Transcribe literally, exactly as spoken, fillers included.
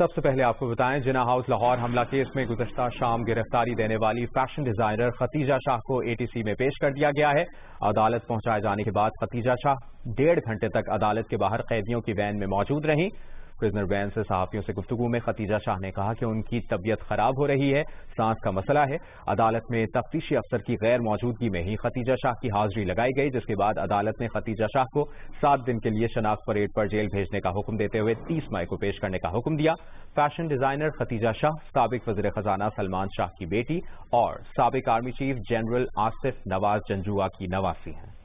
सबसे पहले आपको बताएं, जिन्ना हाउस लाहौर हमला केस में गुज़श्ता शाम गिरफ्तारी देने वाली फैशन डिजाइनर खतीजा शाह को एटीसी में पेश कर दिया गया है। अदालत पहुंचाए जाने के बाद खतीजा शाह डेढ़ घंटे तक अदालत के बाहर कैदियों की वैन में मौजूद रहीं। प्रिजनर वैन से सहाफियों से गुफ्तगू में खतीजा शाह ने कहा कि उनकी तबीयत खराब हो रही है, सांस का मसला है। अदालत में तफ्तीशी अफसर की गैर मौजूदगी में ही खतीजा शाह की हाजिरी लगाई गई, जिसके बाद अदालत ने खतीजा शाह को सात दिन के लिए शनाख्त परेड पर जेल भेजने का हुक्म देते हुए तीस मई को पेश करने का हुक्म दिया। फैशन डिजाइनर खतीजा शाह साबिक वज़ीर खजाना सलमान शाह की बेटी और साबिक army chief general Asif Nawaz Janjua की नवासी हैं।